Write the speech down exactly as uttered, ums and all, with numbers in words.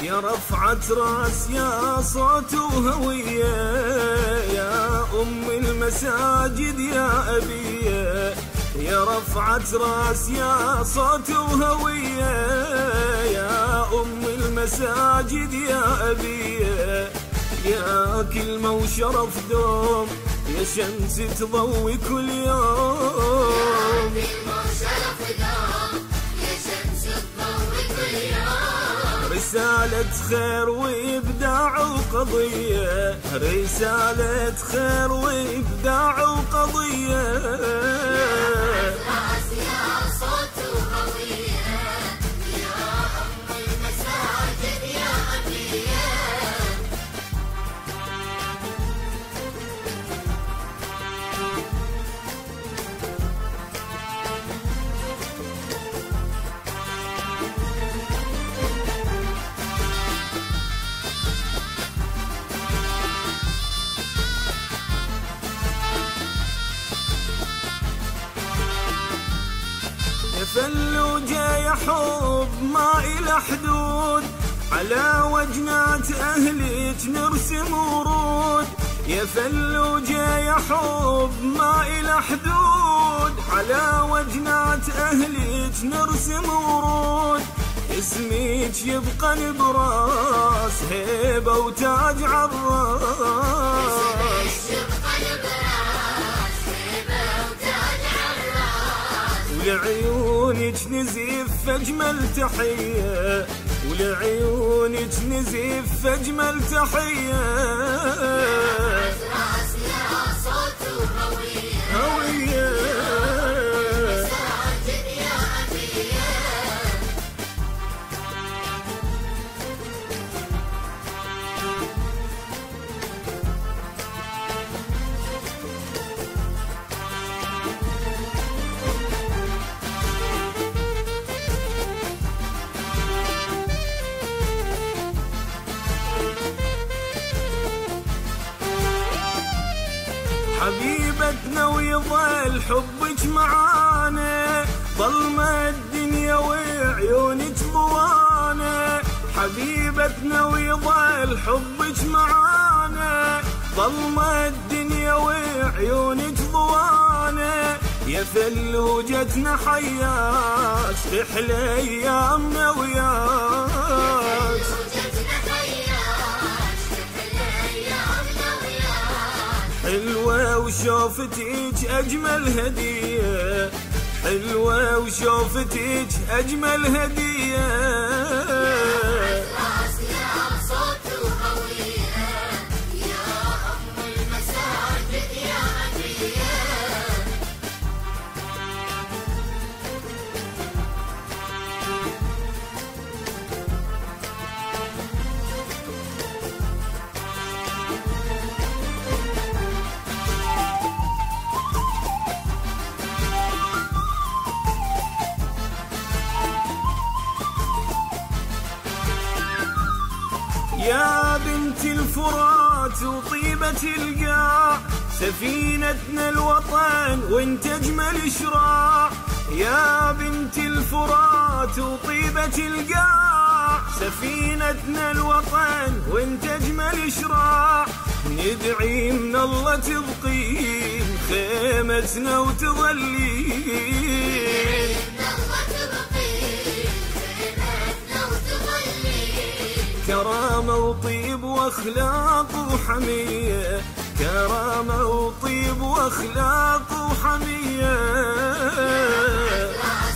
يا رفعة راس يا صوت وهوية، يا أم المساجد يا أبية. يا رفعة راس يا صوت وهوية، يا أم المساجد يا أبية. يا كلمة وشرف دوم، يا شمس تضوي كل يوم. يا كلمة وشرف دوم، يا شمس تضوي كل يوم. رسالة خير وإبداع وقضية، رسالة خير وإبداع وقضية. راس يا صوت وهوية، يا أم المساجد يا أبية. يا فلوجة يا حب ما إلى حدود، على وجنات أهلك نرسم ورود. يا فلوجة يا حب ما إلى حدود، على وجنات أهلك نرسم ورود. اسمك يبقى نبراس، هيبة وتاج عالراس. ولعيونك نزف أجمل تحية، ولعيونك نزف أجمل تحية. راس يا صوت وهوية، هوية مساجد يا أبية. حبيبتنا ويظل حبك معانا، ظلمة الدنيا وعيونك ضوانا. حبيبتنا ويظل حبك معانا، ظلمة الدنيا وعيونك ضوانا. يا فلوجتنا حياك، تحلى ايامنا وياك. حلوة وشوفتك أجمل هدية، حلوة وشوفتك أجمل هدية. راس يا صوت وهوية، يا أم المساجد يا أبية. يا بنت الفرات وطيبة القاع، سفينتنا الوطن وانت اجمل شراع. يا بنت الفرات وطيبة القاع، سفينتنا الوطن وانت اجمل شراع. ندعي من الله تبقين خيمتنا وتظلين. كرامة وطيب واخلاق وحمية، كرامة وطيب واخلاق وحمية.